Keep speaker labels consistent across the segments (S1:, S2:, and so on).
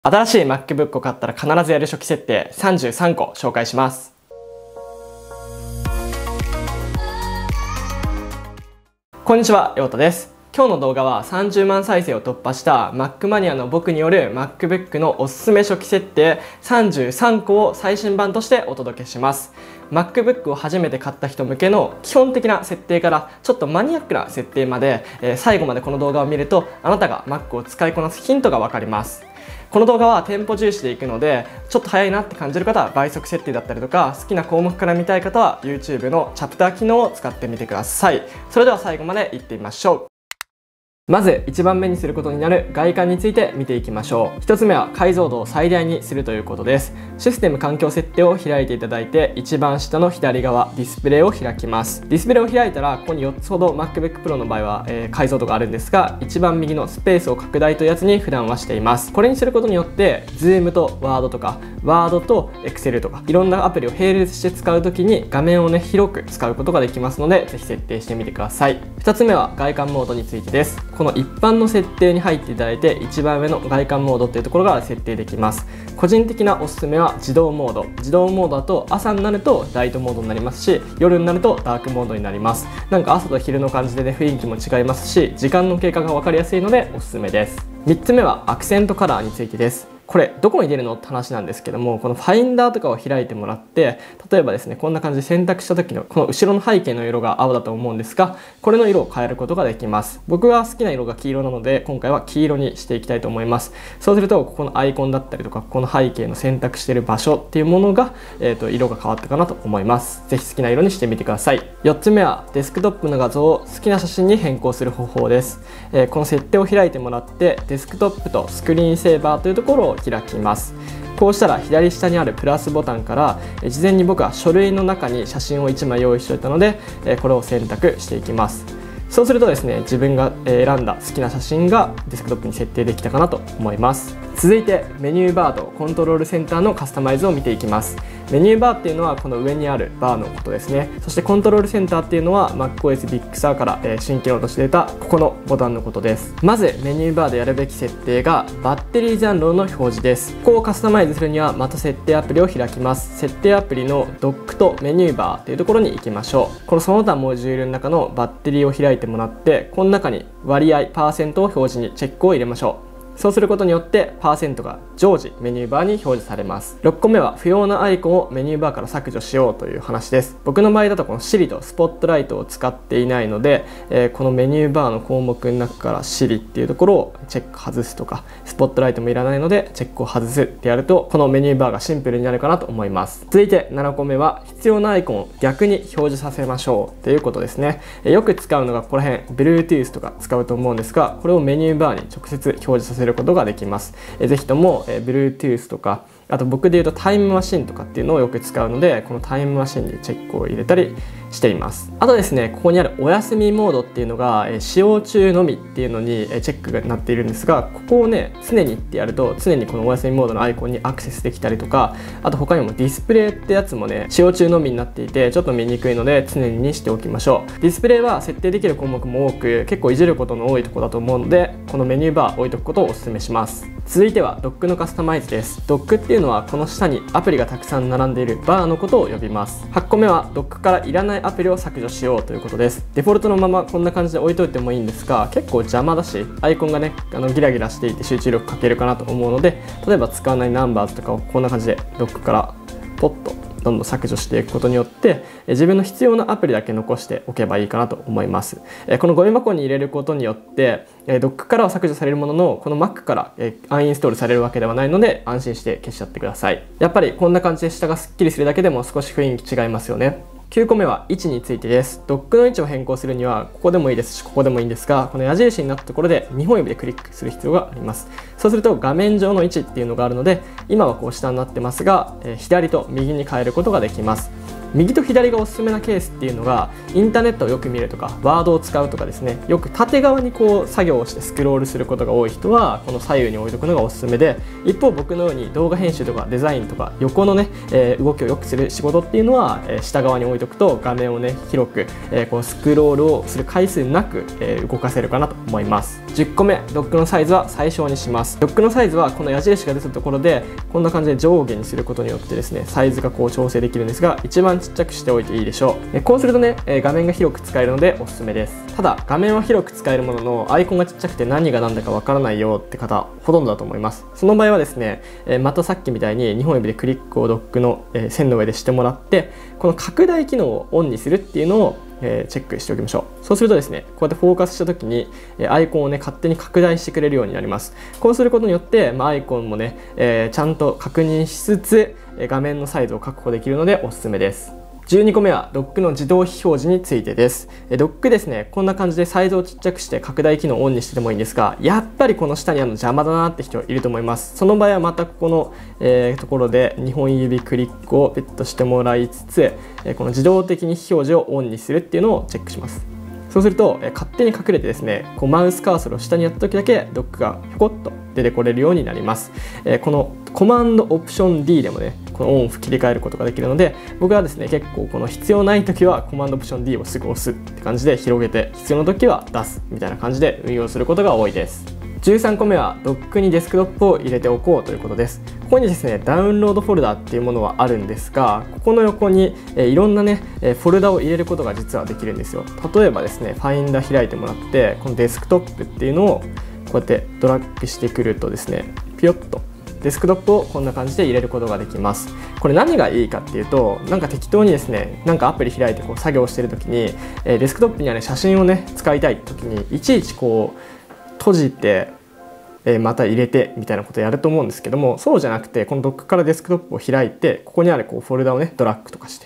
S1: 新しい MacBook を買ったら必ずやる初期設定33個紹介します。こんにちは、ようたです。今日の動画は30万再生を突破した Mac マニアの僕による MacBook のおすすめ初期設定33個を最新版としてお届けします。MacBook を初めて買った人向けの基本的な設定からちょっとマニアックな設定まで、最後までこの動画を見るとあなたが Mac を使いこなすヒントがわかります。この動画はテンポ重視でいくので、ちょっと早いなって感じる方は倍速設定だったりとか、好きな項目から見たい方は YouTube のチャプター機能を使ってみてください。それでは最後までいってみましょう。まず1番目にすることになる外観について見ていきましょう。1つ目は解像度を最大にするということです。システム環境設定を開いていただいて、一番下の左側ディスプレイを開きます。ディスプレイを開いたらここに4つほど MacBook Pro の場合は、解像度があるんですが、一番右のスペースを拡大というやつに普段はしています。これにすることによって Zoom と Word とか Word と Excel とかいろんなアプリを並列して使うときに画面をね広く使うことができますので、ぜひ設定してみてください。2つ目は外観モードについてです。この一般の設定に入っていただいて、一番上の外観モードっていうところから設定できます。個人的なおすすめは自動モード。自動モードだと朝になるとライトモードになりますし、夜になるとダークモードになります。なんか朝と昼の感じでね、雰囲気も違いますし、時間の経過が分かりやすいのでおすすめです。3つ目はアクセントカラーについてです。これどこに出るのって話なんですけども、このファインダーとかを開いてもらって、例えばですね、こんな感じで選択した時のこの後ろの背景の色が青だと思うんですが、これの色を変えることができます。僕が好きな色が黄色なので、今回は黄色にしていきたいと思います。そうするとここのアイコンだったりとか、この背景の選択している場所っていうものが、色が変わったかなと思います。ぜひ好きな色にしてみてください。4つ目はデスクトップの画像を好きな写真に変更する方法です。この設定を開いてもらって、デスクトップとスクリーンセーバーというところを開きます。こうしたら左下にあるプラスボタンから事前に僕は書類の中に写真を1枚用意しておいたので、これを選択していきます。そうするとですね、自分が選んだ好きな写真がデスクトップに設定できたかなと思います。続いてメニューバーとコントロールセンターのカスタマイズを見ていきます。メニューバーっていうのはこの上にあるバーのことですね。そしてコントロールセンターっていうのは MacOS Big Sur から新機能として出たここのボタンのことです。まずメニューバーでやるべき設定がバッテリー残量の表示です。ここをカスタマイズするにはまた設定アプリを開きます。設定アプリのドックとメニューバーっていうところに行きましょう。このその他モジュールの中のバッテリーを開いてもらって、この中に割合パーセントを表示にチェックを入れましょう。そうすることによってパーセントが常時メニューバーに表示されます。6個目は不要なアイコンをメニューバーから削除しようという話です。僕の場合だとこの Siri と Spotlight を使っていないので、このメニューバーの項目の中から Siri っていうところをチェック外すとか、Spotlight もいらないのでチェックを外すってやると、このメニューバーがシンプルになるかなと思います。続いて7個目は必要なアイコンを逆に表示させましょうということですね。よく使うのがここら辺 Bluetooth とか使うと思うんですが、これをメニューバーに直接表示させることができます。ぜひとも Bluetooth とか、あと僕で言うとタイムマシンとかっていうのをよく使うので、このタイムマシンにチェックを入れたりしています。あとですね、ここにあるお休みモードっていうのが使用中のみっていうのにチェックがなっているんですが、ここをね常にってやると常にこのお休みモードのアイコンにアクセスできたりとか、あと他にもディスプレイってやつもね使用中のみになっていてちょっと見にくいので常にしておきましょう。ディスプレイは設定できる項目も多く、結構いじることの多いところだと思うので、このメニューバー置いとくことをお勧めします。続いてはドックのカスタマイズです。ドックっていうのはこの下にアプリがたくさん並んでいるバーのことを呼びます。8個目はドックからいらないアプリを削除しようということです。デフォルトのままこんな感じで置いといてもいいんですが、結構邪魔だしアイコンがねギラギラしていて集中力かけるかなと思うので、例えば使わないナンバーズとかをこんな感じでドックからポッとどんどん削除していくことによって自分の必要なアプリだけ残しておけばいいかなと思います。このゴミ箱に入れることによってドックからは削除されるものの、この Mac からアンインストールされるわけではないので安心して消しちゃってください。やっぱりこんな感じで下がすっきりするだけでも少し雰囲気違いますよね。9個目は位置についてです。ドックの位置を変更するにはここでもいいですしここでもいいんですが、この矢印になったところで2本指でクリックする必要があります。そうすると画面上の位置っていうのがあるので、今はこう下になってますが左と右に変えることができます。 右と左がおすすめなケースっていうのが、インターネットをよく見るとかワードを使うとかですね、よく縦側にこう作業をしてスクロールすることが多い人はこの左右に置いとくのがおすすめで、一方僕のように動画編集とかデザインとか横のね、動きを良くする仕事っていうのは、下側に置いとくと画面をね広く、こうスクロールをする回数なく、動かせるかなと思います。10個目、ドックのサイズは最小にします。ドックのサイズはこの矢印が出たところでこんな感じで上下にすることによってですね、サイズがこう調整できるんですが、一番ちっちゃくしておいていいでしょう。こうするとね、画面が広く使えるのでおすすめです。ただ画面は広く使えるもののアイコンがちっちゃくて何が何だかわからないよって方ほとんどだと思います。その場合はですね、またさっきみたいに2本指でクリックをドックの線の上でしてもらって、この拡大機能をオンにするっていうのをチェックしておきましょう。そうするとですね、こうやってフォーカスした時にアイコンをね勝手に拡大してくれるようになります。こうすることによって、アイコンもね、ちゃんと確認しつつ画面のサイズを確保できるのでおすすめです。12個目はドックの自動非表示についてです。ドックですね、こんな感じでサイズをちっちゃくして拡大機能をオンにしてもいいんですが、やっぱりこの下にあるの邪魔だなって人いると思います。その場合はまたここの、ところで2本指クリックをペットしてもらいつつ、この自動的に非表示をオンにするっていうのをチェックします。そうすると、勝手に隠れてですね、こうマウスカーソルを下にやった時だけドックがひょこっと出てこれるようになります。このコマンドオプション D でもね、このオンオフ切り替えることができるので、僕はですね結構この必要ない時はコマンドオプション D をすぐ押すって感じで広げて、必要な時は出すみたいな感じで運用することが多いです。13個目はドックにデスクトップを入れておこうということです。ここにですねダウンロードフォルダっていうものはあるんですが、ここの横にいろんなねフォルダを入れることが実はできるんですよ。例えばですね、ファインダー開いてもらって、このデスクトップっていうのをこうやってドラッグしてくるとですね、ピヨッとデスクトップをこんな感じで入れることができます。これ何がいいかっていうと、なんか適当にですね、なんかアプリ開いてこう作業してる時に、デスクトップにはね写真をね使いたい時にいちいちこう閉じて、また入れてみたいなことをやると思うんですけども、そうじゃなくてこのドックからデスクトップを開いて、ここにあるこうフォルダをねドラッグとかして、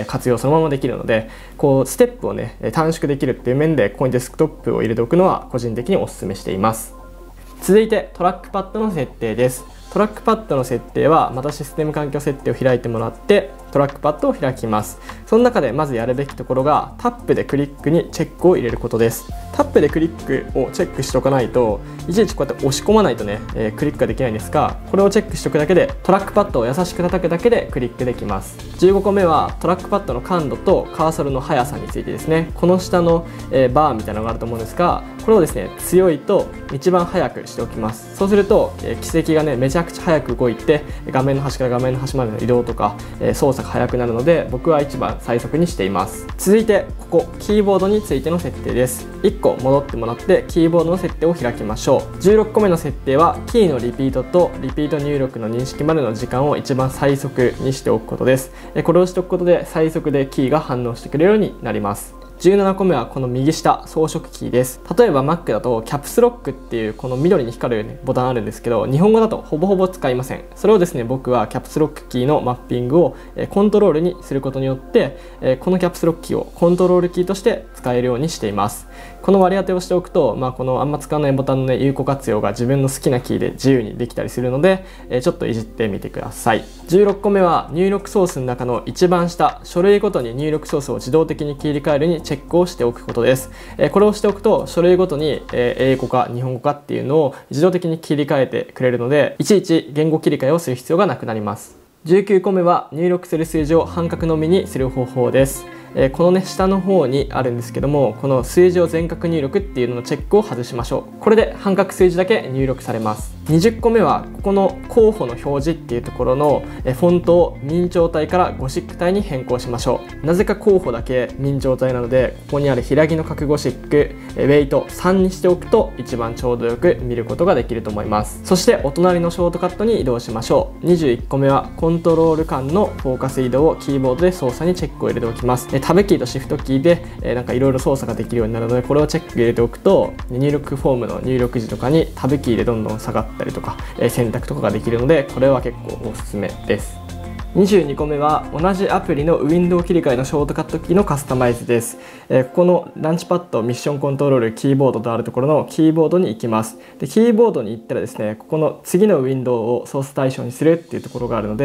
S1: 活用そのままできるので、こうステップをね短縮できるっていう面でここにデスクトップを入れておくのは個人的にお勧めしています。続いてトラックパッドの設定です。トラックパッドの設定はまたシステム環境設定を開いてもらってトラックパッドを開きます。その中でまずやるべきところがタップでクリックにチェックを入れることです。タップでクリックをチェックしておかないと、いちいちこうやって押し込まないとね、クリックができないんですが、これをチェックしておくだけでトラックパッドを優しく叩くだけでクリックできます。15個目はトラックパッドの感度とカーソルの速さについてですね。この下の、バーみたいなのがあると思うんですが、これをですね強いと一番速くしておきます。そうすると、軌跡がねめちゃくちゃ速く動いて、画面の端から画面の端までの移動とか、操作が速くなるので、僕は一番最速にしています。続いてここキーボードについての設定です。1個戻ってもらってキーボードの設定を開きましょう。16個目の設定はキーのリピートとリピート入力の認識までの時間を一番最速にしておくことです。これをしておくことで最速でキーが反応してくれるようになります。17個目はこの右下装飾キーです。例えば Mac だとキャプスロックっていうこの緑に光る、ボタンあるんですけど、日本語だとほぼほぼ使いません。それをですね僕はキャプスロックキーのマッピングをコントロールにすることによって、このキャプスロックキーをコントロールキーとして使えるようにしています。この割り当てをしておくと、このあんま使わないボタンの、ね、有効活用が自分の好きなキーで自由にできたりするので、ちょっといじってみてください。16個目は入力ソースの中の一番下、書類ごとに入力ソースを自動的に切り替えるにチェックをしておくことです。これをしておくと書類ごとに英語か日本語かっていうのを自動的に切り替えてくれるので、いちいち言語切り替えをする必要がなくなります。19個目は入力する数字を半角のみにする方法です。このね下の方にあるんですけども、この数字を全角入力っていうののチェックを外しましょう。これで半角数字だけ入力されます。20個目はここの候補の表示っていうところのフォントを明朝体からゴシック体に変更しましょう。なぜか候補だけ明朝体なので、ここにある平木の角ゴシックウェイト3にしておくと一番ちょうどよく見ることができると思います。そしてお隣のショートカットに移動しましょう。21個目はコントロール間のフォーカス移動をキーボードで操作にチェックを入れておきます。タブキーとシフトキーでなんかいろいろ操作ができるようになるので、これをチェック入れておくと入力フォームの入力時とかにタブキーでどんどん下がったりとか選択とかができるので、これは結構おすすめです。22個目は同じアプリのウィンドウ切り替えのショートカットキーのカスタマイズです。ここのランチパッドミッションコントロールキーボードとあるところのキーボードに行きます。でキーボードに行ったらですね、ここの次のウィンドウを操作対象にするっていうところがあるので、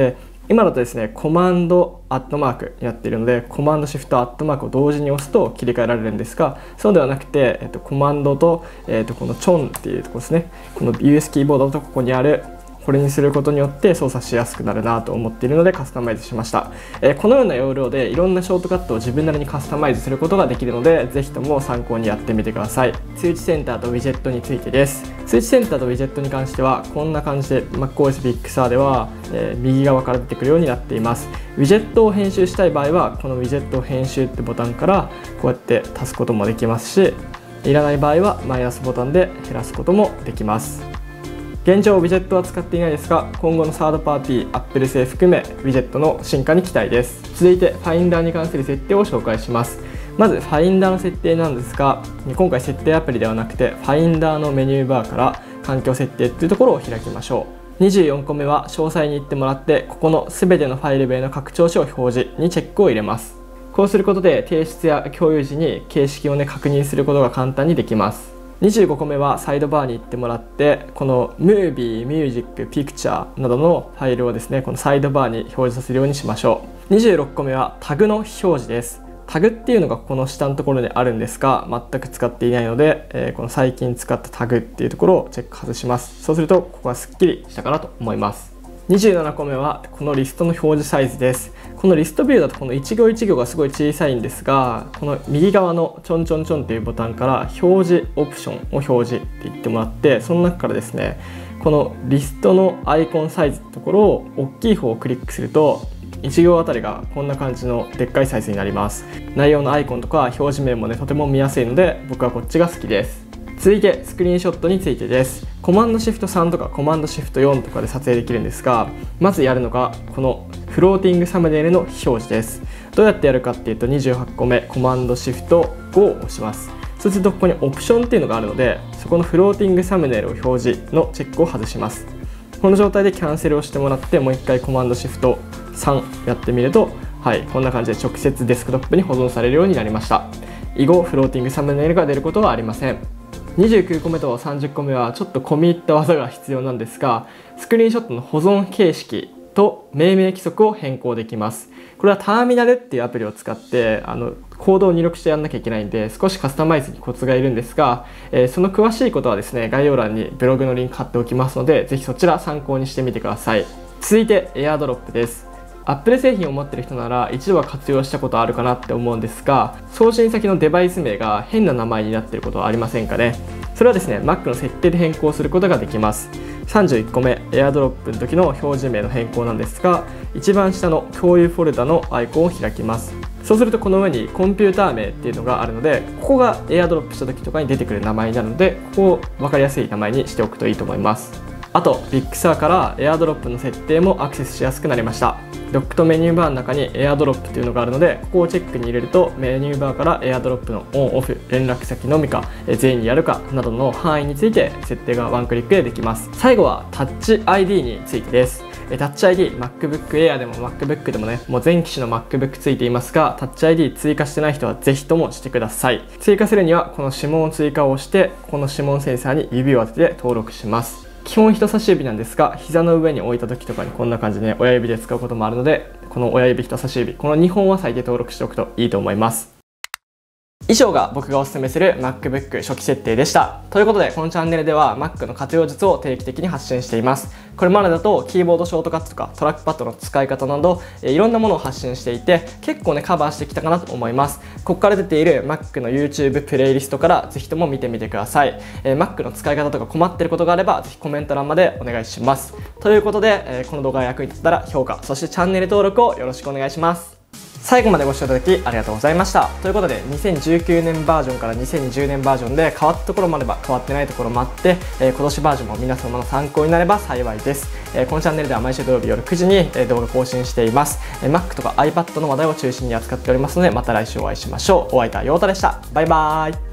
S1: 今だとですね、コマンドアットマークになっているので、コマンドシフトアットマークを同時に押すと切り替えられるんですが、そうではなくて、コマンドと、このチョンっていうところですね、この US キーボードとここにあるこれにすることによって操作しやすくなるなと思っているのでカスタマイズしました。このような要領でいろんなショートカットを自分なりにカスタマイズすることができるので、ぜひとも参考にやってみてください。通知センターとウィジェットについてです。通知センターとウィジェットに関してはこんな感じで MacOS Big Sur では、右側から出てくるようになっています。ウィジェットを編集したい場合はこのウィジェットを編集ってボタンからこうやって足すこともできますし、いらない場合はマイナスボタンで減らすこともできます。現状ウィジェットは使っていないですが、今後のサードパーティー Apple 製含めウィジェットの進化に期待です。続いて Finder に関する設定を紹介します。まず Finder の設定なんですが、今回設定アプリではなくて Finder のメニューバーから環境設定というところを開きましょう。24個目は詳細に行ってもらって、ここの全てのファイル名の拡張子を表示にチェックを入れます。こうすることで提出や共有時に形式を確認することが簡単にできます。25個目はサイドバーに行ってもらって、この Movie、Music、Picture などのファイルをですね、このサイドバーに表示させるようにしましょう。26個目はタグの表示です。タグっていうのがこの下のところにあるんですが、全く使っていないので、この最近使ったタグっていうところをチェック外します。そうするとここはすっきりしたかなと思います。27個目はこのリストの表示サイズです。このリストビューだとこの一行一行がすごい小さいんですが、この右側のちょんちょんちょんっていうボタンから表示オプションを表示って言ってもらって、その中からですね、このリストのアイコンサイズのところを大きい方をクリックすると1行あたりがこんな感じのでっかいサイズになります。内容のアイコンとか表示面もね、とても見やすいので僕はこっちが好きです。続いてスクリーンショットについてです。コマンドシフト3とかコマンドシフト4とかで撮影できるんですが、まずやるのがこのフローティングサムネイルの表示です。どうやってやるかっていうと、28個目コマンドシフト5を押します。そうするとここにオプションっていうのがあるので、そこのフローティングサムネイルを表示のチェックを外します。この状態でキャンセルをしてもらって、もう一回コマンドシフト3やってみると、はい、こんな感じで直接デスクトップに保存されるようになりました。以後フローティングサムネイルが出ることはありません。29個目と30個目はちょっと込み入った技が必要なんですが、スクリーンショットの保存形式と命名規則を変更できます。これはターミナルっていうアプリを使ってコードを入力してやんなきゃいけないんで、少しカスタマイズにコツがいるんですが、その詳しいことはですね、概要欄にブログのリンク貼っておきますので、ぜひそちら参考にしてみてください。続いて AirDrop です。Apple 製品を持っている人なら一度は活用したことあるかなって思うんですが、送信先のデバイス名が変な名前になっていることはありませんかね。それはですね、Mac の設定で変更することができます。31個目 AirDrop の時の表示名の変更なんですが、一番下の共有フォルダのアイコンを開きます。そうするとこの上にコンピューター名っていうのがあるので、ここが AirDrop した時とかに出てくる名前になるので、ここを分かりやすい名前にしておくといいと思います。あと Big Sur から AirDrop の設定もアクセスしやすくなりました。ドックとメニューバーの中に AirDrop というのがあるので、ここをチェックに入れるとメニューバーから AirDrop のオンオフ、連絡先のみか全員にやるかなどの範囲について設定がワンクリックでできます。最後は Touch ID についてです。Touch ID、MacBook Air でも MacBook でもね、もう全機種の MacBook ついていますが、Touch ID 追加してない人はぜひともしてください。追加するにはこの指紋追加を押して、この指紋センサーに指を当てて登録します。基本人差し指なんですが、膝の上に置いた時とかにこんな感じでね、親指で使うこともあるので、この親指、人差し指、この2本は最低登録しておくといいと思います。以上が僕がおすすめする MacBook 初期設定でした。ということで、このチャンネルでは Mac の活用術を定期的に発信しています。これまでだとキーボードショートカットとかトラックパッドの使い方などいろんなものを発信していて、結構ねカバーしてきたかなと思います。ここから出ている Mac の YouTube プレイリストからぜひとも見てみてください。Mac の使い方とか困っていることがあればぜひコメント欄までお願いします。ということで、この動画が役に立ったら評価、そしてチャンネル登録をよろしくお願いします。最後までご視聴いただきありがとうございました。ということで、2019年バージョンから2020年バージョンで変わったところもあれば変わってないところもあって、今年バージョンも皆様の参考になれば幸いです。このチャンネルでは毎週土曜日夜9時に動画更新しています。Mac とか iPad の話題を中心に扱っておりますので、また来週お会いしましょう。お相手は陽太でした。バイバーイ。